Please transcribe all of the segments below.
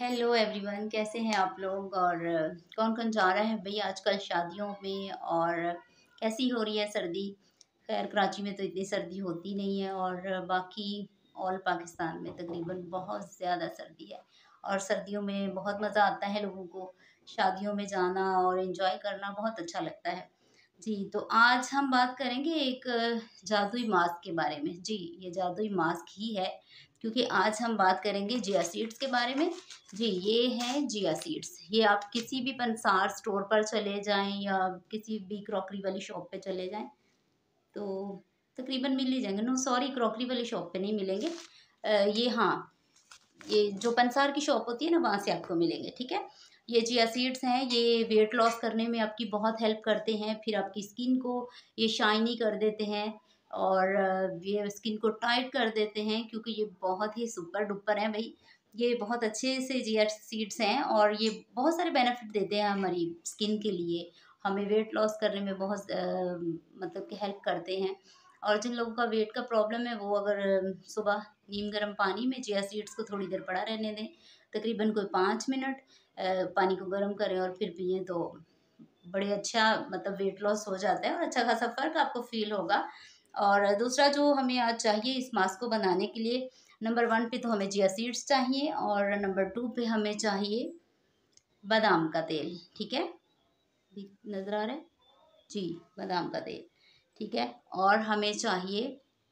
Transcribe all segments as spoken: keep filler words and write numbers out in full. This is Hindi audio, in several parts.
हेलो एवरीवन, कैसे हैं आप लोग। और कौन कौन जा रहा है भाई आजकल शादियों में। और कैसी हो रही है सर्दी। खैर कराची में तो इतनी सर्दी होती नहीं है, और बाकी ऑल पाकिस्तान में तकरीबन बहुत ज़्यादा सर्दी है। और सर्दियों में बहुत मज़ा आता है लोगों को, शादियों में जाना और एंजॉय करना बहुत अच्छा लगता है। जी, तो आज हम बात करेंगे एक जादुई मास्क के बारे में। जी, ये जादुई मास्क ही है, क्योंकि आज हम बात करेंगे जिया सीड्स के बारे में। जी, ये है जिया सीड्स। ये आप किसी भी पंसार स्टोर पर चले जाएं या किसी भी क्रॉकरी वाली शॉप पे चले जाएं तो तकरीबन मिल ही जाएंगे। नो सॉरी, क्रॉकरी वाली शॉप पे नहीं मिलेंगे। अ, ये हाँ, ये जो पंसार की शॉप होती है ना, वहाँ से आपको मिलेंगे। ठीक है, ये जिया सीड्स हैं। ये वेट लॉस करने में आपकी बहुत हेल्प करते हैं। फिर आपकी स्किन को ये शाइनी कर देते हैं, और अ, ये स्किन को टाइट कर देते हैं, क्योंकि ये बहुत ही सुपर डुपर हैं भाई। ये बहुत अच्छे से जिया सीड्स हैं, और ये बहुत सारे बेनिफिट देते हैं हमारी स्किन के लिए। हमें वेट लॉस करने में बहुत अ, मतलब कि हेल्प करते हैं। और जिन लोगों का वेट का प्रॉब्लम है, वो अगर अ, सुबह नीम गर्म पानी में जिया सीड्स को थोड़ी देर पड़ा रहने दें, तकरीबन कोई पाँच मिनट अ, पानी को गर्म करें और फिर पिएँ, तो बड़े अच्छा मतलब वेट लॉस हो जाता है और अच्छा खासा फ़र्क आपको फ़ील होगा। और दूसरा जो हमें आज चाहिए इस मास्क को बनाने के लिए, नंबर वन पे तो हमें चिया सीड्स चाहिए, और नंबर टू पे हमें चाहिए बादाम का तेल। ठीक है, दिख नज़र आ रहा है जी, बादाम का तेल। ठीक है, और हमें चाहिए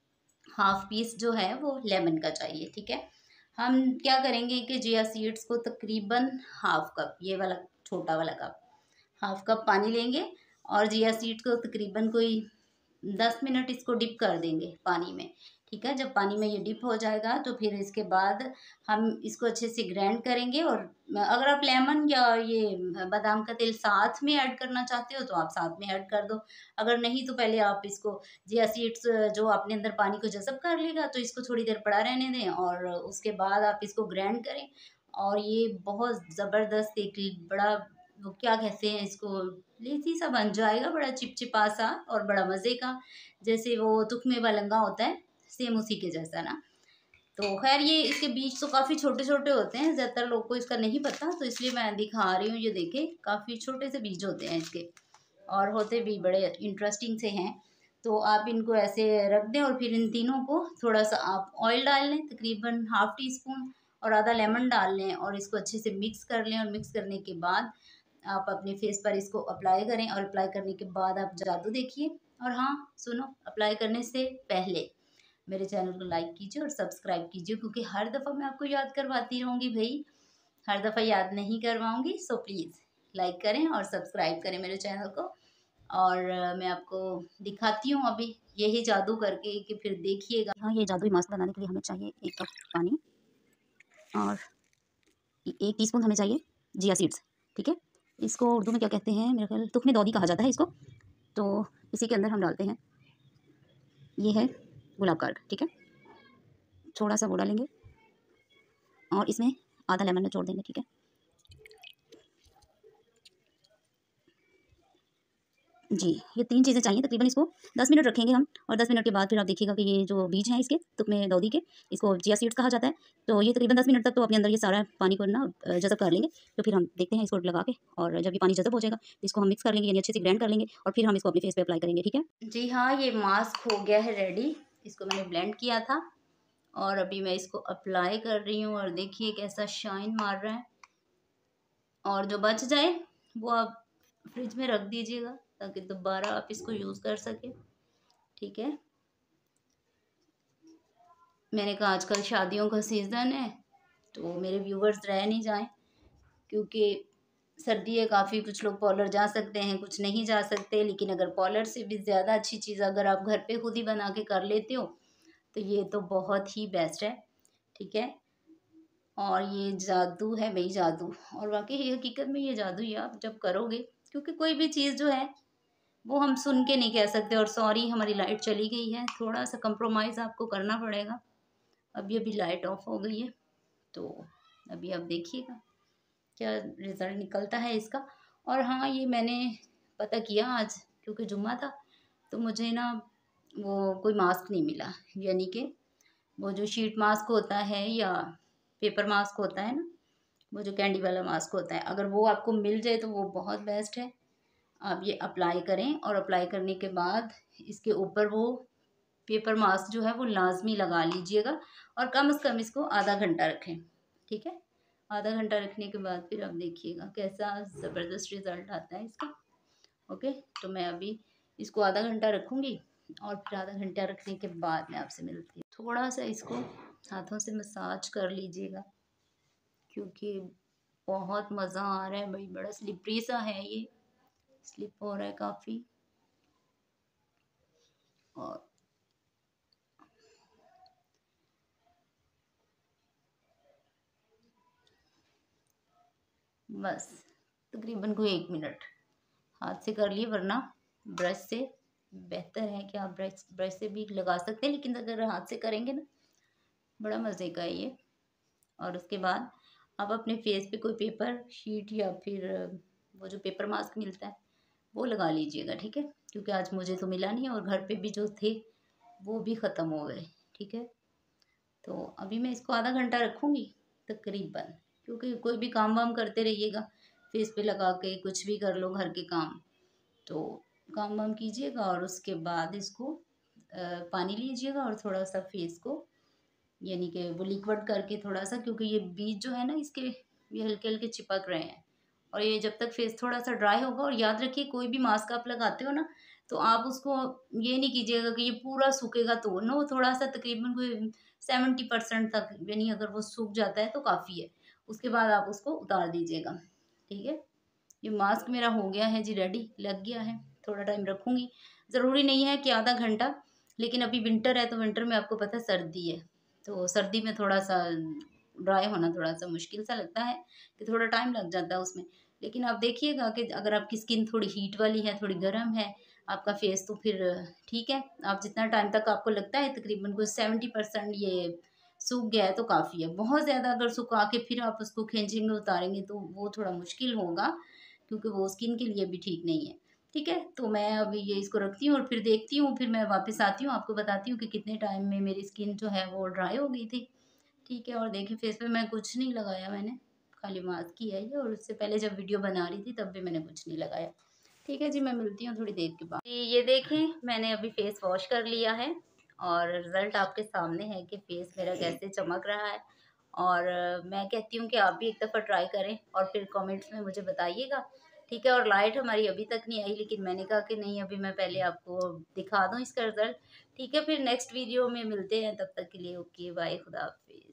हाफ पीस जो है वो लेमन का चाहिए। ठीक है, हम क्या करेंगे कि जिया सीड्स को तकरीबन हाफ कप, ये वाला छोटा वाला कप, हाफ कप पानी लेंगे, और जिया सीड को तकरीबन कोई दस मिनट इसको डिप कर देंगे पानी में। ठीक है, जब पानी में ये डिप हो जाएगा तो फिर इसके बाद हम इसको अच्छे से ग्राइंड करेंगे। और अगर आप लेमन या ये बादाम का तेल साथ में ऐड करना चाहते हो तो आप साथ में ऐड कर दो। अगर नहीं तो पहले आप इसको जिया सीड्स जो अपने अंदर पानी को जज़ब कर लेगा, तो इसको थोड़ी देर पड़ा रहने दें, और उसके बाद आप इसको ग्राइंड करें। और ये बहुत ज़बरदस्त एक बड़ा, वो क्या कहते हैं इसको, लेसी सा बन जाएगा, बड़ा चिपचिपा सा और बड़ा मज़े का। जैसे वो तुखमे वालंगा होता है, सेम उसी के जैसा ना। तो खैर ये इसके बीज तो काफ़ी छोटे छोटे होते हैं, ज़्यादातर लोग को इसका नहीं पता, तो इसलिए मैं दिखा रही हूँ। ये देखे, काफ़ी छोटे से बीज होते हैं इसके, और होते भी बड़े इंटरेस्टिंग से हैं। तो आप इनको ऐसे रख दें, और फिर इन तीनों को थोड़ा सा आप ऑयल डाल लें, तकरीबन हाफ टी स्पून, और आधा लेमन डाल लें, और इसको अच्छे से मिक्स कर लें। और मिक्स करने के बाद आप अपने फेस पर इसको अप्लाई करें, और अप्लाई करने के बाद आप जादू देखिए। और हाँ सुनो, अप्लाई करने से पहले मेरे चैनल को लाइक कीजिए और सब्सक्राइब कीजिए, क्योंकि हर दफ़ा मैं आपको याद करवाती रहूँगी भाई, हर दफ़ा याद नहीं करवाऊँगी। सो प्लीज़ लाइक करें और सब्सक्राइब करें मेरे चैनल को। और अ, मैं आपको दिखाती हूँ अभी यही जादू करके, कि फिर देखिएगा। हाँ, ये जादुई मास्क बनाने के लिए हमें चाहिए एक कप पानी और ए एक टीस्पून हमें चाहिए जिया सीड्स। ठीक है? इसको उर्दू में क्या कहते हैं, मेरा ख़्याल तुख़्म-ए दौदी कहा जाता है इसको। तो इसी के अंदर हम डालते हैं, ये है गुलाब का अर्क। ठीक है? थोड़ा-सा वो डालेंगे और इसमें आधा लेमन निचोड़ देंगे। ठीक है? जी, ये तीन चीज़ें चाहिए। तकरीबन इसको दस मिनट रखेंगे हम, और दस मिनट के बाद फिर आप देखिएगा कि ये जो बीज हैं इसके तुख़्म-ए दौदी के, इसको चिया सीड्स कहा जाता है। तो ये तकरीबन दस मिनट तक तो अपने अंदर ये सारा पानी को ना अ, जज़ब कर लेंगे। तो फिर हम देखते हैं इसको लगा के, और जब ये पानी जज़ब हो जाएगा तो इसको हम मिक्स कर लेंगे, यानी अच्छे से ग्राइंड कर लेंगे, और फिर हम इसको अपने फेस पे अप्लाई करेंगे। ठीक है? जी हाँ, ये मास्क हो गया है रेडी। इसको मैंने ब्लेंड किया था, और अभी मैं इसको अप्लाई कर रही हूँ, और देखिए कैसा शाइन मार रहा है। और जो बच जाए वो आप फ्रिज में रख दीजिएगा, ताकि दोबारा आप इसको यूज़ कर सकें। ठीक है, मैंने कहा आजकल शादियों का सीज़न है, तो मेरे व्यूवर्स रह नहीं जाएं, क्योंकि सर्दी है काफ़ी। कुछ लोग पार्लर जा सकते हैं, कुछ नहीं जा सकते, लेकिन अगर पार्लर से भी ज़्यादा अच्छी चीज़ अगर आप घर पे खुद ही बना के कर लेते हो, तो ये तो बहुत ही बेस्ट है। ठीक है, और ये जादू है भाई, जादू। और वाकई ये हकीकत में ये जादू ही आप जब करोगे, क्योंकि कोई भी चीज़ जो है वो हम सुन के नहीं कह सकते। और सॉरी, हमारी लाइट चली गई है, थोड़ा सा कंप्रोमाइज़ आपको करना पड़ेगा। अभी अभी लाइट ऑफ हो गई है, तो अभी आप देखिएगा क्या रिज़ल्ट निकलता है इसका। और हाँ, ये मैंने पता किया आज, क्योंकि जुम्मा था, तो मुझे ना वो कोई मास्क नहीं मिला, यानी कि वो जो शीट मास्क होता है या पेपर मास्क होता है ना, वो जो कैंडी वाला मास्क होता है, अगर वो आपको मिल जाए तो वो बहुत बेस्ट है। आप ये अप्लाई करें और अप्लाई करने के बाद इसके ऊपर वो पेपर मास्क जो है वो लाजमी लगा लीजिएगा और कम से कम इसको आधा घंटा रखें। ठीक है, आधा घंटा रखने के बाद फिर आप देखिएगा कैसा ज़बरदस्त रिज़ल्ट आता है इसका। ओके, तो मैं अभी इसको आधा घंटा रखूँगी और फिर आधा घंटा रखने के बाद मैं आपसे मिलती हूँ। थोड़ा सा इसको हाथों से मसाज कर लीजिएगा क्योंकि बहुत मज़ा आ रहा है भाई, बड़ा स्लिपरी सा है ये, स्लिप हो रहा है काफ़ी। और बस तकरीबन कोई एक मिनट हाथ से कर लिए, वरना ब्रश से बेहतर है कि आप ब्रश ब्रश से भी लगा सकते हैं, लेकिन अगर हाथ से करेंगे ना बड़ा मज़े का है ये। और उसके बाद आप अपने फेस पे कोई पेपर शीट या फिर वो जो पेपर मास्क मिलता है वो लगा लीजिएगा। ठीक है, क्योंकि आज मुझे तो मिला नहीं और घर पे भी जो थे वो भी ख़त्म हो गए। ठीक है, तो अभी मैं इसको आधा घंटा रखूँगी तकरीबन, क्योंकि कोई भी काम वाम करते रहिएगा फेस पे लगा के, कुछ भी कर लो घर के काम, तो काम वाम कीजिएगा और उसके बाद इसको अ, पानी लीजिएगा और थोड़ा सा फेस को यानी कि वो लिक्विड करके थोड़ा सा, क्योंकि ये बीज जो है ना इसके ये हल्के हल्के चिपक रहे हैं और ये जब तक फेस थोड़ा सा ड्राई होगा। और याद रखिए कोई भी मास्क आप लगाते हो ना तो आप उसको ये नहीं कीजिएगा कि ये पूरा सूखेगा तो नो, थोड़ा सा तकरीबन कोई सेवेंटी परसेंट तक, यानी अगर वो सूख जाता है तो काफ़ी है, उसके बाद आप उसको उतार दीजिएगा। ठीक है, ये मास्क मेरा हो गया है जी, रेडी लग गया है। थोड़ा टाइम रखूँगी, ज़रूरी नहीं है कि आधा घंटा, लेकिन अभी विंटर है तो विंटर में आपको पता है सर्दी है, तो सर्दी में थोड़ा सा ड्राई होना थोड़ा सा मुश्किल सा लगता है कि थोड़ा टाइम लग जाता है उसमें। लेकिन आप देखिएगा कि अगर आपकी स्किन थोड़ी हीट वाली है, थोड़ी गर्म है आपका फेस, तो फिर ठीक है, आप जितना टाइम तक आपको लगता है तकरीबन कोई सेवेंटी परसेंट ये सूख गया है तो काफ़ी है। बहुत ज़्यादा अगर सुखा के फिर आप उसको खींचेंगे उतारेंगे तो वो थोड़ा मुश्किल होगा, क्योंकि वो स्किन के लिए भी ठीक नहीं है। ठीक है, तो मैं अभी ये इसको रखती हूँ और फिर देखती हूँ, फिर मैं वापस आती हूँ, आपको बताती हूँ कि कितने टाइम में मेरी स्किन जो है वो ड्राई हो गई थी। ठीक है, और देखिए फेस पे मैं कुछ नहीं लगाया मैंने, खाली मास्क ही है ये, और उससे पहले जब वीडियो बना रही थी तब भी मैंने कुछ नहीं लगाया। ठीक है जी, मैं मिलती हूँ थोड़ी देर के बाद। जी, ये देखें मैंने अभी फेस वॉश कर लिया है और रिज़ल्ट आपके सामने है कि फेस मेरा कैसे चमक रहा है। और अ, मैं कहती हूँ कि आप भी एक दफ़ा ट्राई करें और फिर कमेंट्स में मुझे बताइएगा। ठीक है, और लाइट हमारी अभी तक नहीं आई, लेकिन मैंने कहा कि नहीं अभी मैं पहले आपको दिखा दूँ इसका रिज़ल्ट। ठीक है, फिर नेक्स्ट वीडियो में मिलते हैं, तब तक के लिए ओके बाय, खुदा हाफ़िज़।